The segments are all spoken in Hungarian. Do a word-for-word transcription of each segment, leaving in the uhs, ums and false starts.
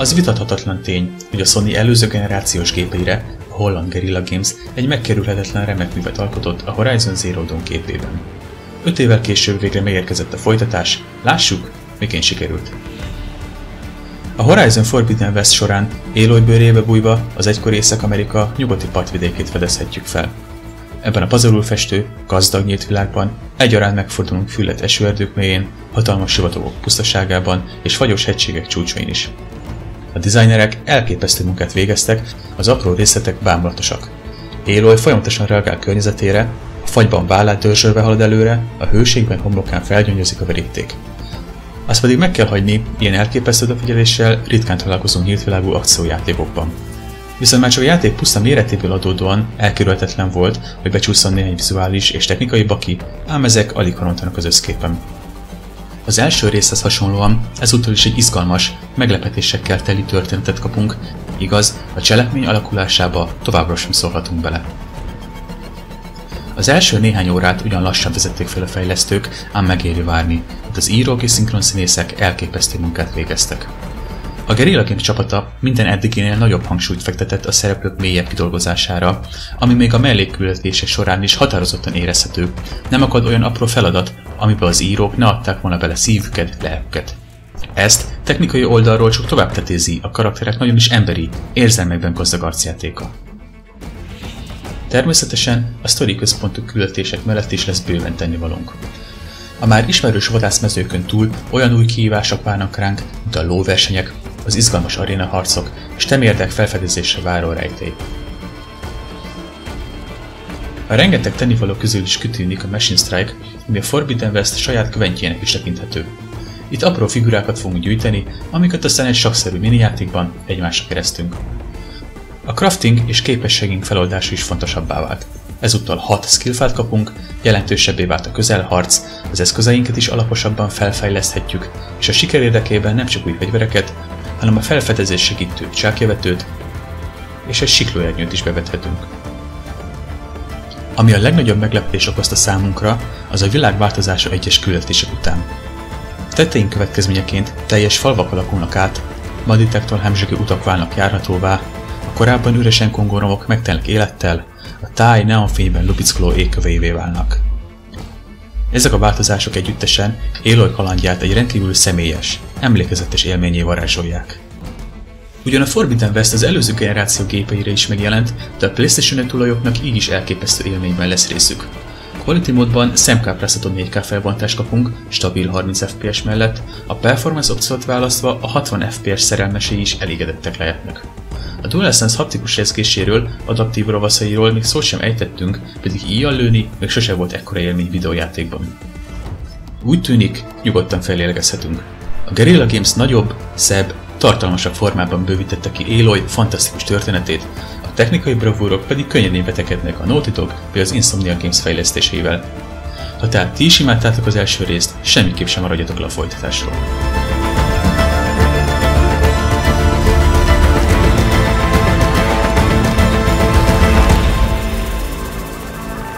Az vitathatatlan tény, hogy a Sony előző generációs gépeire a holland Guerrilla Games egy megkerülhetetlen remek művet alkotott a Horizon Zero Dawn képében. Öt évvel később végre megérkezett a folytatás, lássuk, miként sikerült. A Horizon Forbidden West során Aloy bőrébe bújva az egykori Észak-Amerika nyugati partvidékét fedezhetjük fel. Ebben a pazarul festő, gazdag nyílt világban egyaránt megfordulunk füllet esőerdők mélyén, hatalmas sivatagok pusztaságában és fagyos hegységek csúcsain is. A designerek elképesztő munkát végeztek, az apró részletek bámulatosak. Aloy folyamatosan reagál környezetére, a fagyban vállát dörzsölve halad előre, a hőségben homlokán felgyöngyözik a veríték. Azt pedig meg kell hagyni, ilyen elképesztő odafigyeléssel ritkán találkozunk nyíltvilágú akciójátékokban. Viszont már csak a játék puszta méretéből adódóan elkerülhetetlen volt, hogy becsúszson néhány vizuális és technikai baki, ám ezek alig harontanak az összképen. Az első részhez hasonlóan ezúttal is egy izgalmas, meglepetésekkel teli történetet kapunk, igaz, a cselekmény alakulásába továbbra sem szólhatunk bele. Az első néhány órát ugyan lassan vezették fel a fejlesztők, ám megéri várni, mert az írók és szinkronszínészek elképesztő munkát végeztek. A Guerrilla Games csapata minden eddiginél nagyobb hangsúlyt fektetett a szereplők mélyebb kidolgozására, ami még a mellékküldetések során is határozottan érezhető, nem akad olyan apró feladat, amiben az írók ne adták volna bele szívüket, lelküket. Ezt technikai oldalról csak tovább tetézi a karakterek nagyon is emberi, érzelmekben gazdag arcjátéka. Természetesen a sztori központú küldetések mellett is lesz bőven tennivalónk. A már ismerős vadászmezőkön túl olyan új kihívások várnak ránk, mint a lóversenyek, az izgalmas arénaharcok és temérdek felfedezésre váró rejtély. A rengeteg tennivaló közül is kitűnik a Machine Strike, ami a Forbidden West saját követjének is tekinthető. Itt apró figurákat fogunk gyűjteni, amiket aztán egy sakszerű minijátékban egymásra keresztünk. A crafting és képességünk feloldása is fontosabbá vált. Ezúttal hat skillfát kapunk, jelentősebbé vált a közelharc, az eszközeinket is alaposabban felfejleszthetjük, és a siker érdekében nem csak új fegyvereket, hanem a felfedezés segítő csákjövetőt és egy siklóernyőt is bevethetünk. Ami a legnagyobb meglepetés okozta számunkra, az a világ változása egyes küldetések után. Tetteink következményeként teljes falvak alakulnak át, maditektól hemzsegő utak válnak járhatóvá, a korábban üresen kongoromok megtelnek élettel, a táj neonfényben lupickoló égköveivé válnak. Ezek a változások együttesen Aloy kalandját egy rendkívül személyes, emlékezetes élményé varázsolják. Ugyan a Forbidden West az előző generáció gépeire is megjelent, de a PlayStation öt tulajoknak így is elképesztő élményben lesz részük. Quality módban szemkápráztató négy ká felbontást kapunk, stabil harminc ef pé es mellett, a performance opciót választva a hatvan ef pé es szerelmesei is elégedettek lehetnek. A DualSense haptikus rezgéséről, adaptív ravaszairól még szót sem ejtettünk, pedig íjjal lőni még sose volt ekkora élmény videójátékban. Úgy tűnik, nyugodtan fellélegezhetünk. A Guerrilla Games nagyobb, szebb, tartalmasabb formában bővítette ki Aloy fantasztikus történetét, a technikai bravúrok pedig könnyedén vetekednek a Naughty Dog vagy az Insomnia Games fejlesztéseivel. Ha tehát ti is imádtátok az első részt, semmiképp sem maradjatok le a folytatásról.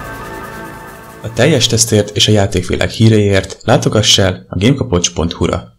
A teljes tesztért és a játékvilág híreiért látogass el a gamekapocs pont hu-ra.